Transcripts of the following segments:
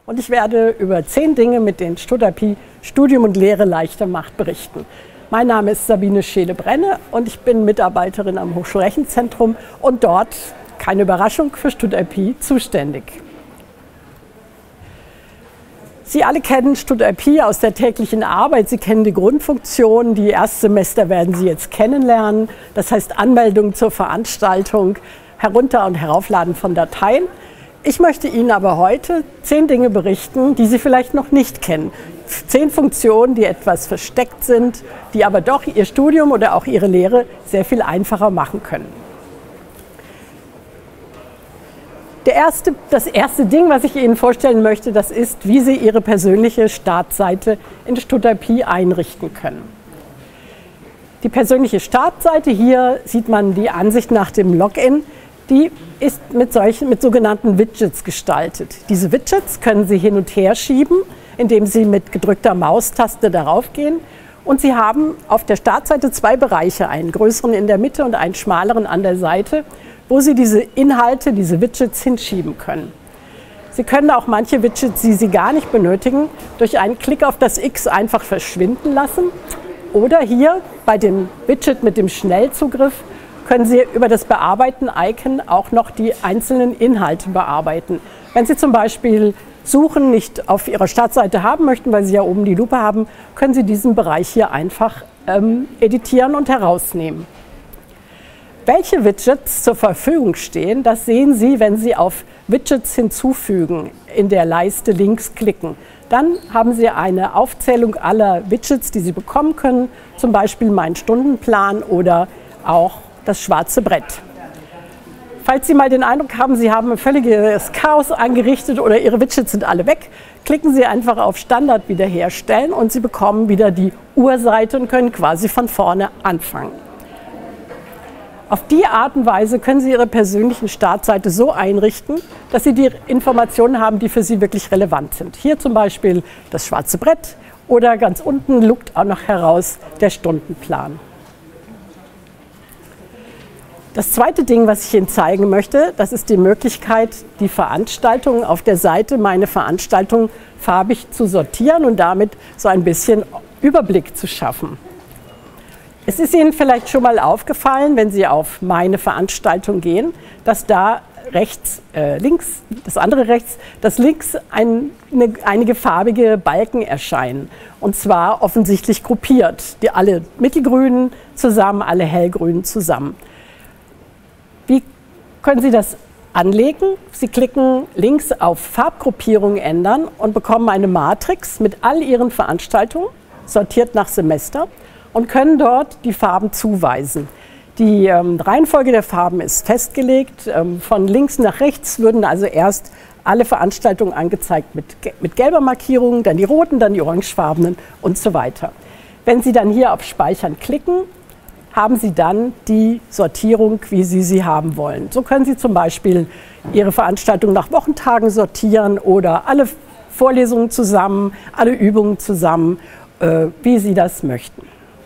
und ich werde über 10 Dinge, mit denen Stutherpie Studium und Lehre leichter macht, berichten. Mein Name ist Sabine Scheele-Brenne und ich bin Mitarbeiterin am Hochschulrechenzentrum und dort, keine Überraschung, für Stutherpie zuständig. Sie alle kennen Stutherpie aus der täglichen Arbeit. Sie kennen die Grundfunktionen. Die Erstsemester werden Sie jetzt kennenlernen. Das heißt Anmeldung zur Veranstaltung, Herunter- und Heraufladen von Dateien. Ich möchte Ihnen aber heute 10 Dinge berichten, die Sie vielleicht noch nicht kennen. 10 Funktionen, die etwas versteckt sind, die aber doch Ihr Studium oder auch Ihre Lehre sehr viel einfacher machen können. Das erste Ding, was ich Ihnen vorstellen möchte, das ist, wie Sie Ihre persönliche Startseite in Stutherpie einrichten können. Die persönliche Startseite, hier sieht man die Ansicht nach dem Login, die ist mit sogenannten Widgets gestaltet. Diese Widgets können Sie hin und her schieben, indem Sie mit gedrückter Maustaste darauf gehen. Und Sie haben auf der Startseite 2 Bereiche, einen größeren in der Mitte und einen schmaleren an der Seite, wo Sie diese Inhalte, diese Widgets hinschieben können. Sie können auch manche Widgets, die Sie gar nicht benötigen, durch einen Klick auf das X einfach verschwinden lassen. Oder hier bei dem Widget mit dem Schnellzugriff können Sie über das Bearbeiten-Icon auch noch die einzelnen Inhalte bearbeiten. Wenn Sie zum Beispiel Suchen nicht auf Ihrer Startseite haben möchten, weil Sie ja oben die Lupe haben, können Sie diesen Bereich hier einfach editieren und herausnehmen. Welche Widgets zur Verfügung stehen, das sehen Sie, wenn Sie auf Widgets hinzufügen in der Leiste links klicken. Dann haben Sie eine Aufzählung aller Widgets, die Sie bekommen können, zum Beispiel meinen Stundenplan oder auch das schwarze Brett. Falls Sie mal den Eindruck haben, Sie haben ein völliges Chaos angerichtet oder Ihre Widgets sind alle weg, klicken Sie einfach auf Standard wiederherstellen und Sie bekommen wieder die Urseite und können quasi von vorne anfangen. Auf die Art und Weise können Sie Ihre persönliche Startseite so einrichten, dass Sie die Informationen haben, die für Sie wirklich relevant sind. Hier zum Beispiel das schwarze Brett oder ganz unten lugt auch noch heraus der Stundenplan. Das zweite Ding, was ich Ihnen zeigen möchte, das ist die Möglichkeit, die Veranstaltungen auf der Seite Meine Veranstaltung farbig zu sortieren und damit so ein bisschen Überblick zu schaffen. Es ist Ihnen vielleicht schon mal aufgefallen, wenn Sie auf Meine Veranstaltung gehen, dass da links, dass links einige farbige Balken erscheinen. Und zwar offensichtlich gruppiert. Alle mittelgrünen zusammen, alle hellgrünen zusammen. Wie können Sie das anlegen? Sie klicken links auf Farbgruppierung ändern und bekommen eine Matrix mit all Ihren Veranstaltungen, sortiert nach Semester, und können dort die Farben zuweisen. Die Reihenfolge der Farben ist festgelegt. Von links nach rechts würden also erst alle Veranstaltungen angezeigt mit gelber Markierung, dann die roten, dann die orangefarbenen und so weiter. Wenn Sie dann hier auf Speichern klicken, haben Sie dann die Sortierung, wie Sie sie haben wollen. So können Sie zum Beispiel Ihre Veranstaltung nach Wochentagen sortieren oder alle Vorlesungen zusammen, alle Übungen zusammen, wie Sie das möchten.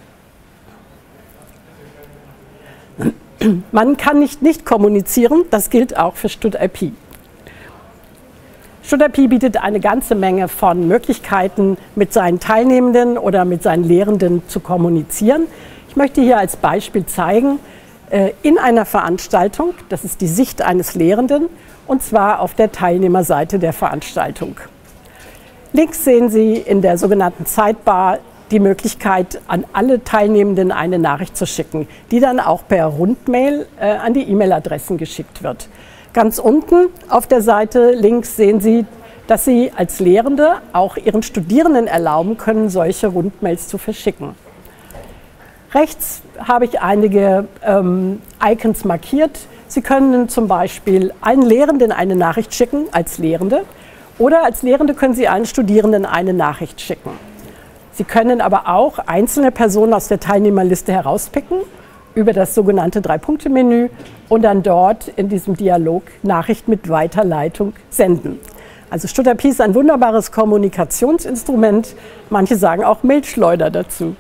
Man kann nicht kommunizieren, das gilt auch für Stutherpie. Stutherpie bietet eine ganze Menge von Möglichkeiten, mit seinen Teilnehmenden oder mit seinen Lehrenden zu kommunizieren. Ich möchte hier als Beispiel zeigen, in einer Veranstaltung, das ist die Sicht eines Lehrenden, und zwar auf der Teilnehmerseite der Veranstaltung. Links sehen Sie in der sogenannten Sidebar die Möglichkeit, an alle Teilnehmenden eine Nachricht zu schicken, die dann auch per Rundmail an die E-Mail-Adressen geschickt wird. Ganz unten auf der Seite links sehen Sie, dass Sie als Lehrende auch Ihren Studierenden erlauben können, solche Rundmails zu verschicken. Rechts habe ich einige Icons markiert. Sie können zum Beispiel allen Lehrenden eine Nachricht schicken als Lehrende oder als Lehrende können Sie allen Studierenden eine Nachricht schicken. Sie können aber auch einzelne Personen aus der Teilnehmerliste herauspicken über das sogenannte 3-Punkte-Menü und dann dort in diesem Dialog Nachricht mit Weiterleitung senden. Also Stutherpie ist ein wunderbares Kommunikationsinstrument. Manche sagen auch Mailschleuder dazu.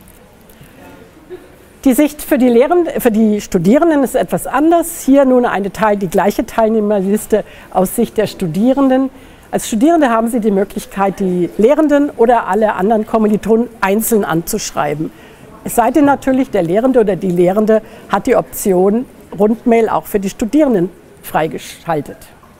Die Sicht für die Studierenden ist etwas anders. Hier nun die gleiche Teilnehmerliste aus Sicht der Studierenden. Als Studierende haben Sie die Möglichkeit, die Lehrenden oder alle anderen Kommilitonen einzeln anzuschreiben. Es sei denn natürlich, der Lehrende oder die Lehrende hat die Option Rundmail auch für die Studierenden freigeschaltet.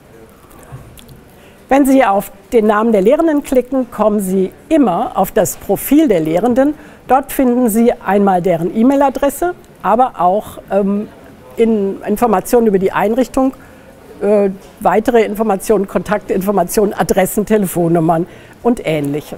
Wenn Sie auf den Namen der Lehrenden klicken, kommen Sie immer auf das Profil der Lehrenden. Dort finden Sie einmal deren E-Mail-Adresse, aber auch Informationen über die Einrichtung, weitere Informationen, Kontaktinformationen, Adressen, Telefonnummern und Ähnliches.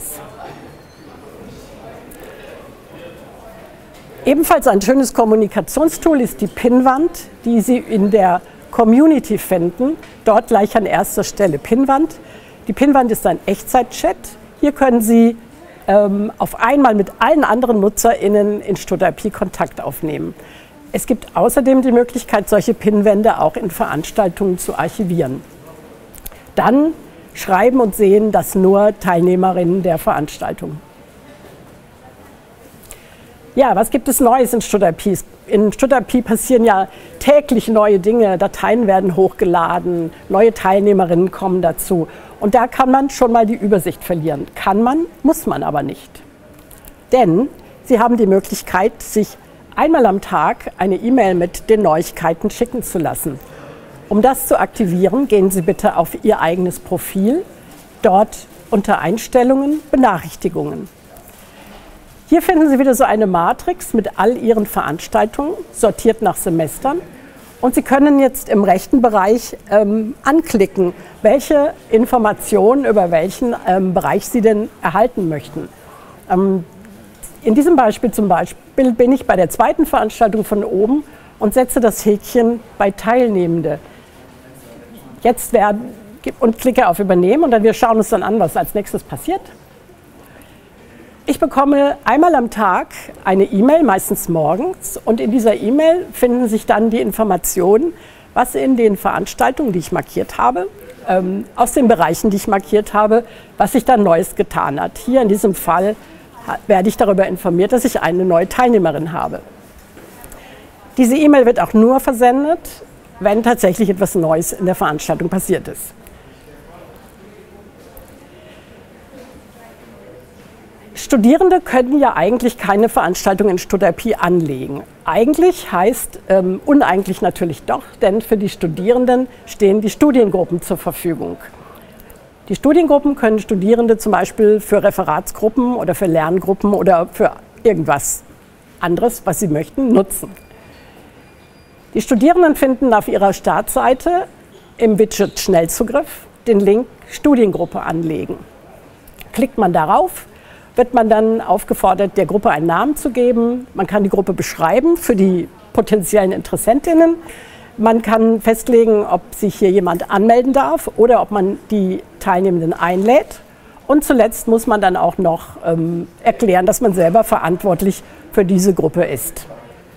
Ebenfalls ein schönes Kommunikationstool ist die Pinnwand, die Sie in der Community finden. Dort gleich an erster Stelle Pinnwand. Die Pinnwand ist ein Echtzeit-Chat. Hier können Sie auf einmal mit allen anderen NutzerInnen in StudIP Kontakt aufnehmen. Es gibt außerdem die Möglichkeit, solche Pinnwände auch in Veranstaltungen zu archivieren. Dann schreiben und sehen das nur Teilnehmerinnen der Veranstaltung. Ja, was gibt es Neues in StudIP? In StudIP passieren ja täglich neue Dinge, Dateien werden hochgeladen, neue Teilnehmerinnen kommen dazu. Und da kann man schon mal die Übersicht verlieren. Kann man, muss man aber nicht. Denn Sie haben die Möglichkeit, sich einmal am Tag eine E-Mail mit den Neuigkeiten schicken zu lassen. Um das zu aktivieren, gehen Sie bitte auf Ihr eigenes Profil, dort unter Einstellungen, Benachrichtigungen. Hier finden Sie wieder so eine Matrix mit all Ihren Veranstaltungen, sortiert nach Semestern. Und Sie können jetzt im rechten Bereich anklicken, welche Informationen über welchen Bereich Sie denn erhalten möchten. In diesem Beispiel zum Beispiel bin ich bei der zweiten Veranstaltung von oben und setze das Häkchen bei Teilnehmende. Und klicke auf Übernehmen und wir schauen uns dann an, was als nächstes passiert. Ich bekomme einmal am Tag eine E-Mail, meistens morgens, und in dieser E-Mail finden sich dann die Informationen, was in den Veranstaltungen, die ich markiert habe, aus den Bereichen, die ich markiert habe, was sich dann Neues getan hat. Hier in diesem Fall werde ich darüber informiert, dass ich eine neue Teilnehmerin habe. Diese E-Mail wird auch nur versendet, wenn tatsächlich etwas Neues in der Veranstaltung passiert ist. Studierende können ja eigentlich keine Veranstaltung in StudIP anlegen. Eigentlich heißt, uneigentlich natürlich doch, denn für die Studierenden stehen die Studiengruppen zur Verfügung. Die Studiengruppen können Studierende zum Beispiel für Referatsgruppen oder für Lerngruppen oder für irgendwas anderes, was sie möchten, nutzen. Die Studierenden finden auf ihrer Startseite im Widget Schnellzugriff den Link Studiengruppe anlegen. Klickt man darauf, wird man dann aufgefordert, der Gruppe einen Namen zu geben. Man kann die Gruppe beschreiben für die potenziellen Interessentinnen. Man kann festlegen, ob sich hier jemand anmelden darf oder ob man die Teilnehmenden einlädt. Und zuletzt muss man dann auch noch erklären, dass man selber verantwortlich für diese Gruppe ist.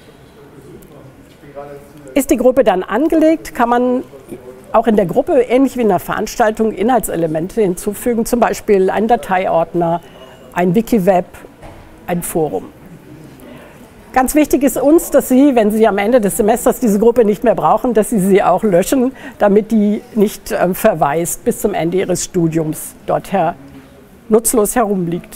Ist die Gruppe dann angelegt, kann man auch in der Gruppe, ähnlich wie in der Veranstaltung, Inhaltselemente hinzufügen, zum Beispiel einen Dateiordner, ein Wikiweb, ein Forum. Ganz wichtig ist uns, dass Sie, wenn Sie am Ende des Semesters diese Gruppe nicht mehr brauchen, dass Sie sie auch löschen, damit die nicht verwaist bis zum Ende Ihres Studiums dort nutzlos herumliegt.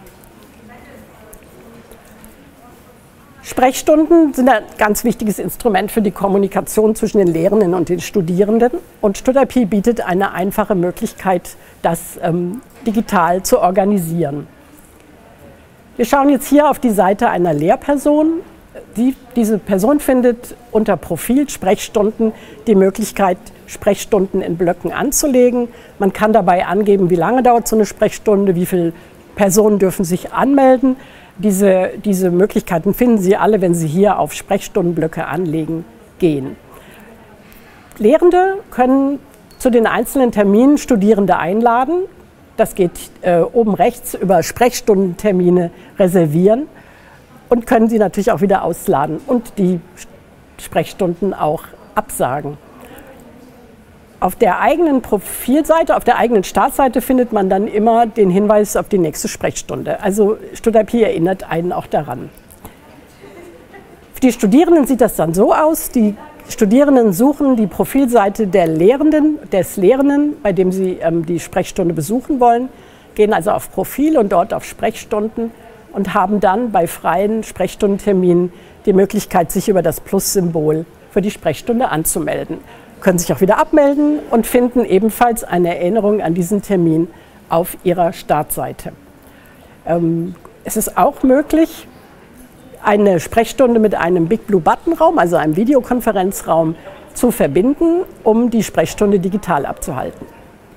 Sprechstunden sind ein ganz wichtiges Instrument für die Kommunikation zwischen den Lehrenden und den Studierenden. Und StudIP bietet eine einfache Möglichkeit, das digital zu organisieren. Wir schauen jetzt hier auf die Seite einer Lehrperson. Diese Person findet unter Profil Sprechstunden die Möglichkeit, Sprechstunden in Blöcken anzulegen. Man kann dabei angeben, wie lange dauert so eine Sprechstunde, wie viele Personen dürfen sich anmelden. Diese Möglichkeiten finden Sie alle, wenn Sie hier auf Sprechstundenblöcke anlegen gehen. Lehrende können zu den einzelnen Terminen Studierende einladen. Das geht oben rechts über Sprechstundentermine reservieren und können Sie natürlich auch wieder ausladen und die Sprechstunden auch absagen. Auf der eigenen Profilseite, auf der eigenen Startseite findet man dann immer den Hinweis auf die nächste Sprechstunde. Also StudIP erinnert einen auch daran. Für die Studierenden sieht das dann so aus, die Studierenden suchen die Profilseite des Lehrenden, bei dem sie die Sprechstunde besuchen wollen, gehen also auf Profil und dort auf Sprechstunden und haben dann bei freien Sprechstundenterminen die Möglichkeit, sich über das Plus-Symbol für die Sprechstunde anzumelden. Können sich auch wieder abmelden und finden ebenfalls eine Erinnerung an diesen Termin auf ihrer Startseite. Es ist auch möglich, eine Sprechstunde mit einem Big Blue Button Raum, also einem Videokonferenzraum, zu verbinden, um die Sprechstunde digital abzuhalten.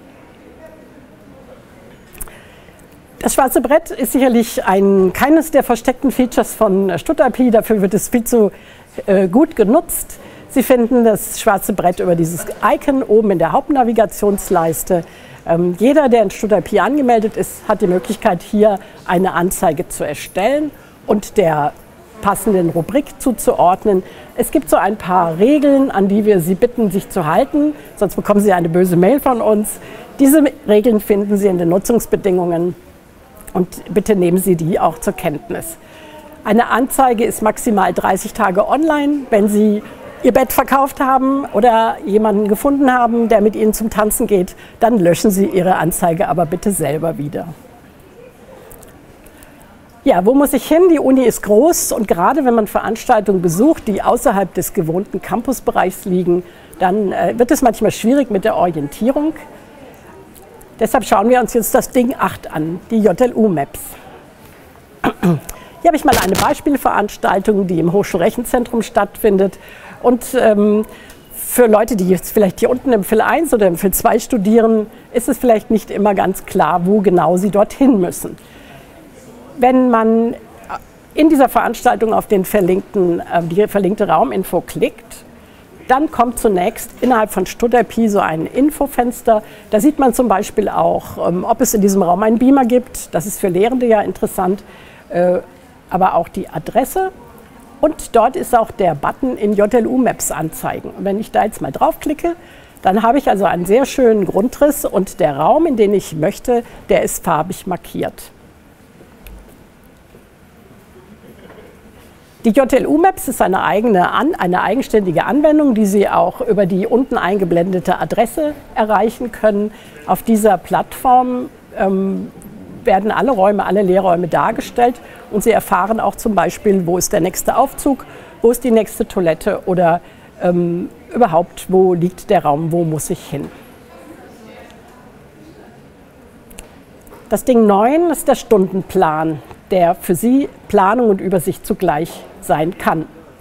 Das schwarze Brett ist sicherlich keines der versteckten Features von StudIP, dafür wird es viel zu gut genutzt. Sie finden das schwarze Brett über dieses Icon oben in der Hauptnavigationsleiste. Jeder, der in StudIP angemeldet ist, hat die Möglichkeit, hier eine Anzeige zu erstellen und der passenden Rubrik zuzuordnen. Es gibt so ein paar Regeln, an die wir Sie bitten, sich zu halten, sonst bekommen Sie eine böse Mail von uns. Diese Regeln finden Sie in den Nutzungsbedingungen und bitte nehmen Sie die auch zur Kenntnis. Eine Anzeige ist maximal 30 Tage online. Wenn Sie Ihr Bett verkauft haben oder jemanden gefunden haben, der mit Ihnen zum Tanzen geht, dann löschen Sie Ihre Anzeige aber bitte selber wieder. Ja, wo muss ich hin? Die Uni ist groß und gerade wenn man Veranstaltungen besucht, die außerhalb des gewohnten Campusbereichs liegen, dann wird es manchmal schwierig mit der Orientierung. Deshalb schauen wir uns jetzt das Ding 8 an, die JLU Maps. Hier habe ich mal eine Beispielveranstaltung, die im Hochschulrechenzentrum stattfindet. Und für Leute, die jetzt vielleicht hier unten im Phil 1 oder im Phil 2 studieren, ist es vielleicht nicht immer ganz klar, wo genau sie dorthin müssen. Wenn man in dieser Veranstaltung auf die verlinkte Rauminfo klickt, dann kommt zunächst innerhalb von StudIP so ein Infofenster. Da sieht man zum Beispiel auch, ob es in diesem Raum einen Beamer gibt. Das ist für Lehrende ja interessant, aber auch die Adresse. Und dort ist auch der Button in JLU Maps anzeigen. Und wenn ich da jetzt mal draufklicke, dann habe ich also einen sehr schönen Grundriss und der Raum, in den ich möchte, der ist farbig markiert. Die JLU Maps ist eine eigenständige Anwendung, die Sie auch über die unten eingeblendete Adresse erreichen können. Auf dieser Plattform werden alle Räume, alle Lehrräume dargestellt und Sie erfahren auch zum Beispiel, wo ist der nächste Aufzug, wo ist die nächste Toilette oder überhaupt, wo liegt der Raum, wo muss ich hin. Das Ding 9 ist der Stundenplan, der für Sie Planung und Übersicht zugleich sein kann.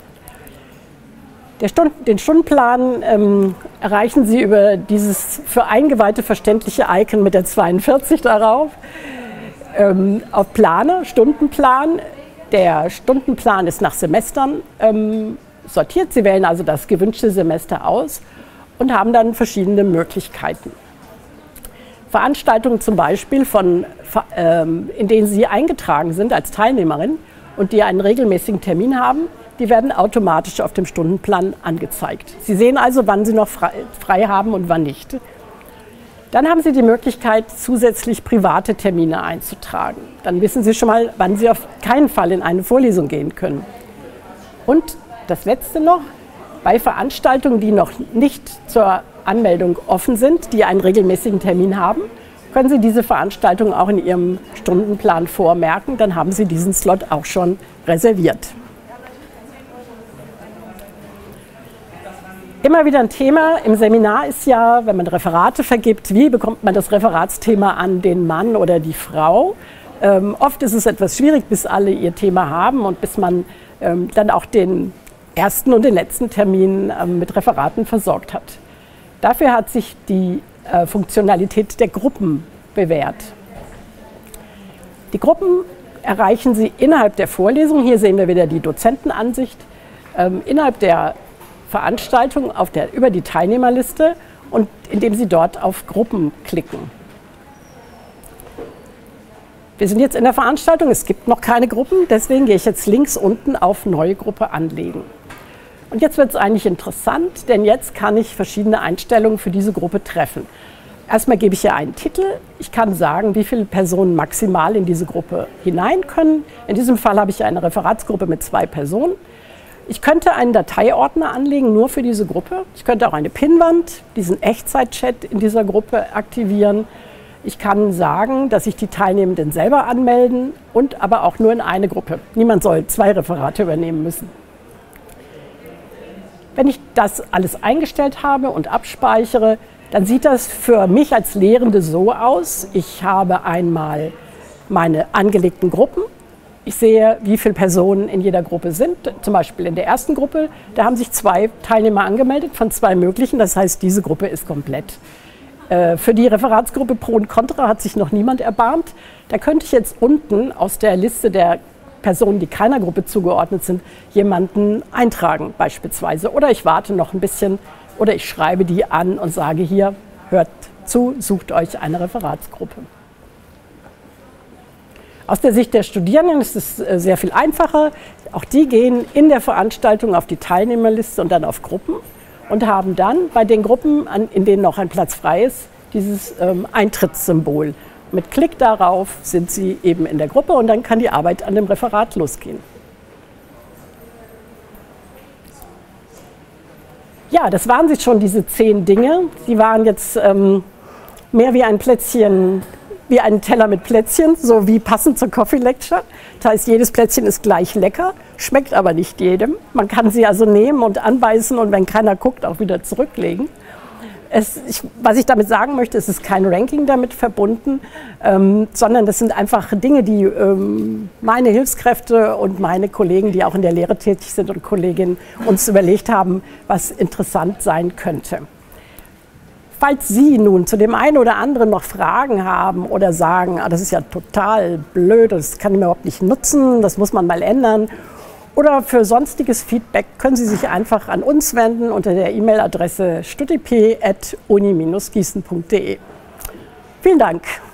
Den Stundenplan erreichen Sie über dieses für Eingeweihte verständliche Icon mit der 42 darauf. Auf Plane, Stundenplan. Der Stundenplan ist nach Semestern sortiert. Sie wählen also das gewünschte Semester aus und haben dann verschiedene Möglichkeiten. Veranstaltungen zum Beispiel, in denen Sie eingetragen sind als Teilnehmerin und die einen regelmäßigen Termin haben, die werden automatisch auf dem Stundenplan angezeigt. Sie sehen also, wann Sie noch frei haben und wann nicht. Dann haben Sie die Möglichkeit, zusätzlich private Termine einzutragen. Dann wissen Sie schon mal, wann Sie auf keinen Fall in eine Vorlesung gehen können. Und das Letzte noch, bei Veranstaltungen, die noch nicht zur Anmeldung offen sind, die einen regelmäßigen Termin haben, können Sie diese Veranstaltung auch in Ihrem Stundenplan vormerken. Dann haben Sie diesen Slot auch schon reserviert. Immer wieder ein Thema im Seminar ist ja, wenn man Referate vergibt, wie bekommt man das Referatsthema an den Mann oder die Frau? Oft ist es etwas schwierig, bis alle ihr Thema haben und bis man dann auch den ersten und den letzten Termin mit Referaten versorgt hat. Dafür hat sich die Funktionalität der Gruppen bewährt. Die Gruppen erreichen Sie innerhalb der Vorlesung. Hier sehen wir wieder die Dozentenansicht. Innerhalb der Veranstaltung über die Teilnehmerliste und indem Sie dort auf Gruppen klicken. Wir sind jetzt in der Veranstaltung, es gibt noch keine Gruppen, deswegen gehe ich jetzt links unten auf Neue Gruppe anlegen. Und jetzt wird es eigentlich interessant, denn jetzt kann ich verschiedene Einstellungen für diese Gruppe treffen. Erstmal gebe ich hier einen Titel. Ich kann sagen, wie viele Personen maximal in diese Gruppe hinein können. In diesem Fall habe ich eine Referatsgruppe mit 2 Personen. Ich könnte einen Dateiordner anlegen, nur für diese Gruppe. Ich könnte auch eine Pinnwand, diesen Echtzeit-Chat in dieser Gruppe aktivieren. Ich kann sagen, dass sich die Teilnehmenden selber anmelden und aber auch nur in eine Gruppe. Niemand soll 2 Referate übernehmen müssen. Wenn ich das alles eingestellt habe und abspeichere, dann sieht das für mich als Lehrende so aus. Ich habe einmal meine angelegten Gruppen. Ich sehe, wie viele Personen in jeder Gruppe sind. Zum Beispiel in der ersten Gruppe, da haben sich 2 Teilnehmer angemeldet von 2 möglichen. Das heißt, diese Gruppe ist komplett. Für die Referatsgruppe Pro und Contra hat sich noch niemand erbarmt. Da könnte ich jetzt unten aus der Liste der Personen, die keiner Gruppe zugeordnet sind, jemanden eintragen beispielsweise. Oder ich warte noch ein bisschen oder ich schreibe die an und sage hier, hört zu, sucht euch eine Referatsgruppe. Aus der Sicht der Studierenden ist es sehr viel einfacher. Auch die gehen in der Veranstaltung auf die Teilnehmerliste und dann auf Gruppen und haben dann bei den Gruppen, in denen noch ein Platz frei ist, dieses Eintrittssymbol. Mit Klick darauf sind sie eben in der Gruppe und dann kann die Arbeit an dem Referat losgehen. Ja, das waren sie schon, diese 10 Dinge. Die waren jetzt mehr wie ein Plätzchen, wie ein Teller mit Plätzchen, so wie passend zur Coffee Lecture. Das heißt, jedes Plätzchen ist gleich lecker, schmeckt aber nicht jedem. Man kann sie also nehmen und anbeißen und wenn keiner guckt, auch wieder zurücklegen. Was ich damit sagen möchte, es ist kein Ranking damit verbunden, sondern das sind einfach Dinge, die meine Hilfskräfte und meine Kollegen, die auch in der Lehre tätig sind und Kolleginnen, uns überlegt haben, was interessant sein könnte. Falls Sie nun zu dem einen oder anderen noch Fragen haben oder sagen, das ist ja total blöd, das kann ich mir überhaupt nicht nutzen, das muss man mal ändern, oder für sonstiges Feedback können Sie sich einfach an uns wenden unter der E-Mail-Adresse studip@uni-gießen.de. Vielen Dank.